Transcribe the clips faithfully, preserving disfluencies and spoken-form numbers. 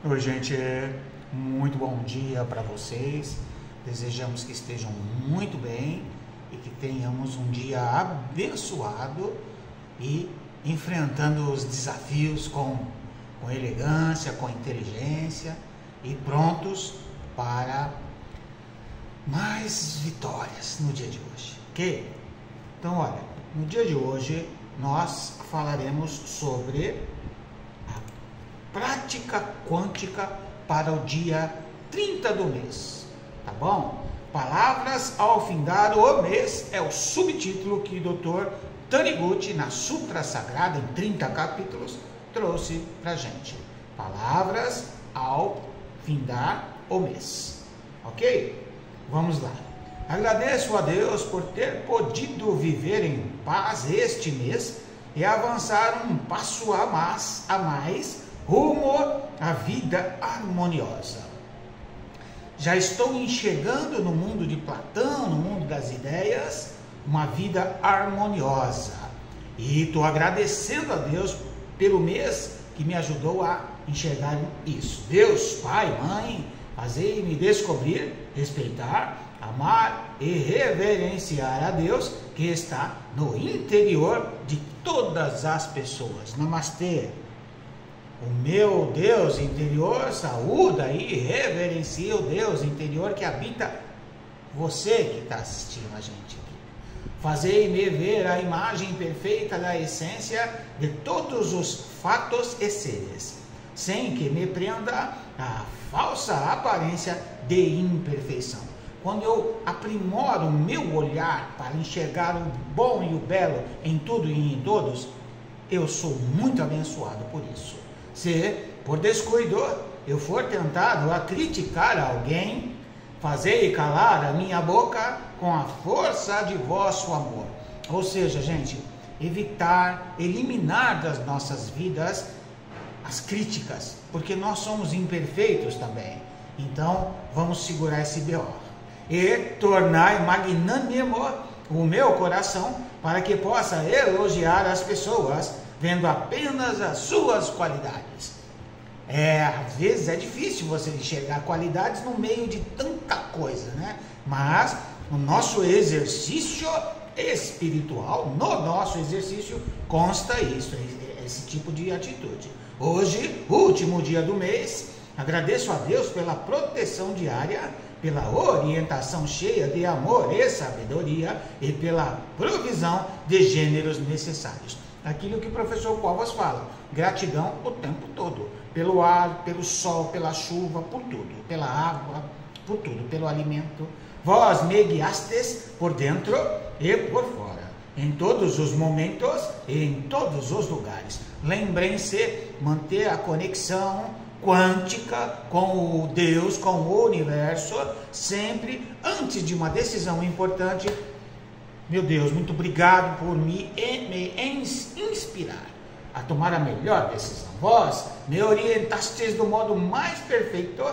Oi, gente, muito bom dia para vocês. Desejamos que estejam muito bem e que tenhamos um dia abençoado e enfrentando os desafios com, com elegância, com inteligência e prontos para mais vitórias no dia de hoje, ok? Então, olha, no dia de hoje nós falaremos sobre prática quântica para o dia trinta do mês, tá bom? Palavras ao findar o mês é o subtítulo que o doutor Taniguchi, na Sutra Sagrada, em trinta capítulos, trouxe pra gente. Palavras ao findar o mês, ok? Vamos lá. Agradeço a Deus por ter podido viver em paz este mês e avançar um passo a mais, a mais rumo à vida harmoniosa. Já estou enxergando no mundo de Platão, no mundo das ideias, uma vida harmoniosa. E estou agradecendo a Deus pelo mês que me ajudou a enxergar isso. Deus, Pai, Mãe, fazei-me descobrir, respeitar, amar e reverenciar a Deus que está no interior de todas as pessoas. Namastê. O meu Deus interior saúda e reverencia o Deus interior que habita você que está assistindo a gente aqui. Fazei-me ver a imagem perfeita da essência de todos os fatos e seres, sem que me prenda a falsa aparência de imperfeição. Quando eu aprimoro o meu olhar para enxergar o bom e o belo em tudo e em todos, eu sou muito abençoado por isso. Se, por descuido, eu for tentado a criticar alguém, fazei calar a minha boca com a força de vosso amor. Ou seja, gente, evitar, eliminar das nossas vidas as críticas, porque nós somos imperfeitos também. Então, vamos segurar esse B O. E tornar magnânimo o meu coração para que possa elogiar as pessoas vendo apenas as suas qualidades. É, às vezes é difícil você enxergar qualidades no meio de tanta coisa, né? Mas no nosso exercício espiritual, no nosso exercício, consta isso, esse tipo de atitude. Hoje, último dia do mês, agradeço a Deus pela proteção diária, pela orientação cheia de amor e sabedoria e pela provisão de gêneros necessários. Aquilo que o professor Covas fala, gratidão o tempo todo, pelo ar, pelo sol, pela chuva, por tudo, pela água, por tudo, pelo alimento. Vós me guiastes por dentro e por fora, em todos os momentos e em todos os lugares. Lembrem-se, manter a conexão quântica com o Deus, com o universo, sempre antes de uma decisão importante. Meu Deus, muito obrigado por me, me inspirar a tomar a melhor decisão. Vós me orientastes do modo mais perfeito,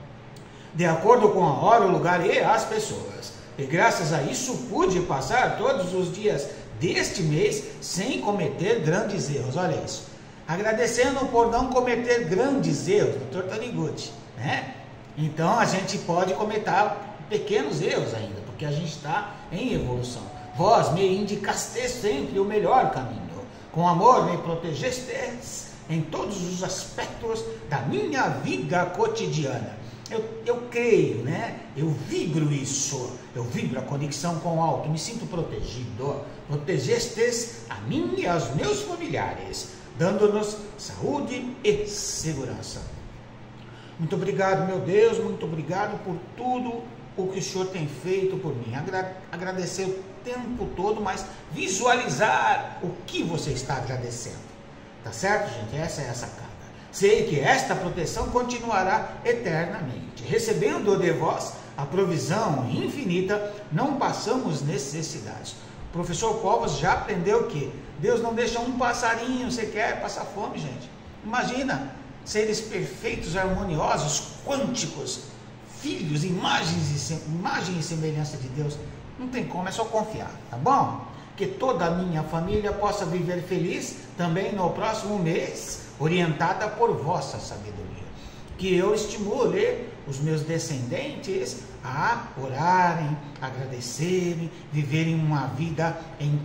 de acordo com a hora, o lugar e as pessoas. E graças a isso pude passar todos os dias deste mês sem cometer grandes erros. Olha isso. Agradecendo por não cometer grandes erros, doutor Taniguchi, né? Então a gente pode cometer pequenos erros ainda, porque a gente está em evolução. Vós me indicastes sempre o melhor caminho. Com amor me protegestes em todos os aspectos da minha vida cotidiana. Eu, eu creio, né? Eu vibro isso. Eu vibro a conexão com o alto. Me sinto protegido. Protegestes a mim e aos meus familiares, dando-nos saúde e segurança. Muito obrigado, meu Deus. Muito obrigado por tudo o que o Senhor tem feito por mim. Agra- agradecer o tempo todo, mas visualizar o que você está agradecendo. Tá certo, gente? Essa é a sacada. Sei que esta proteção continuará eternamente. Recebendo de vós a provisão infinita, não passamos necessidades. O professor Covas já aprendeu que Deus não deixa um passarinho sequer passar fome, gente. Imagina, seres perfeitos, harmoniosos, quânticos, filhos, imagens e, imagem e semelhança de Deus. Não tem como, é só confiar, tá bom? Que toda a minha família possa viver feliz também no próximo mês, orientada por vossa sabedoria. que eu estimule os meus descendentes a orarem, agradecerem, viverem uma vida em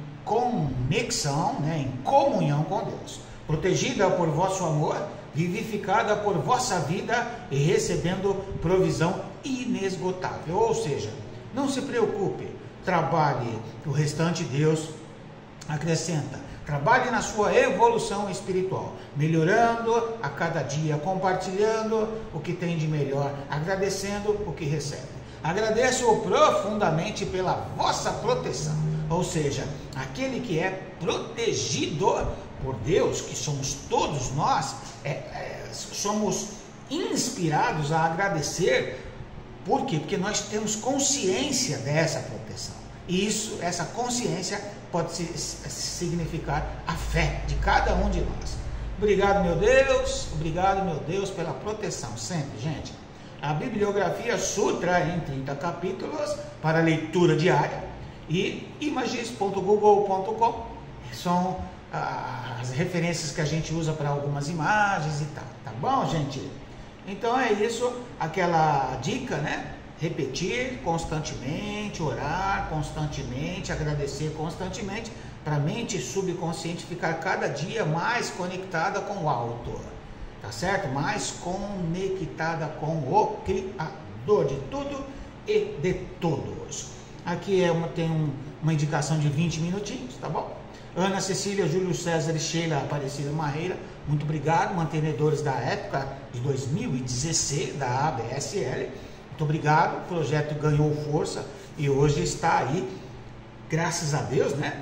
conexão, né, em comunhão com Deus, protegida por vosso amor, vivificada por vossa vida e recebendo provisão inesgotável. Ou seja, não se preocupe, trabalhe, o restante Deus acrescenta. Trabalhe na sua evolução espiritual, melhorando a cada dia, compartilhando o que tem de melhor, agradecendo o que recebe. Agradeço profundamente pela vossa proteção, ou seja, aquele que é protegido por Deus, que somos todos nós, é, é, somos inspirados a agradecer. Por quê? Porque nós temos consciência dessa proteção. E isso, essa consciência pode significar a fé de cada um de nós. Obrigado, meu Deus, obrigado, meu Deus, pela proteção, sempre, gente. A bibliografia Sutra em trinta capítulos para leitura diária e imagis ponto google ponto com são ah, as referências que a gente usa para algumas imagens e tal, tá bom, gente? Então é isso, aquela dica, né? Repetir constantemente, orar constantemente, agradecer constantemente, para a mente subconsciente ficar cada dia mais conectada com o alto, tá certo? Mais conectada com o Criador de tudo e de todos. Aqui é uma, tem um, uma indicação de vinte minutinhos, tá bom? Ana Cecília, Júlio César e Sheila Aparecida Marreira, muito obrigado, mantenedores da época de dois mil e dezesseis da A B S L. Muito obrigado, o projeto ganhou força e hoje está aí, graças a Deus, né,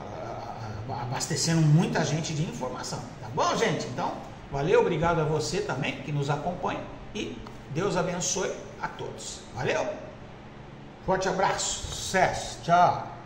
abastecendo muita gente de informação, tá bom, gente? Então, valeu, obrigado a você também que nos acompanha e Deus abençoe a todos. Valeu, forte abraço, sucesso, tchau.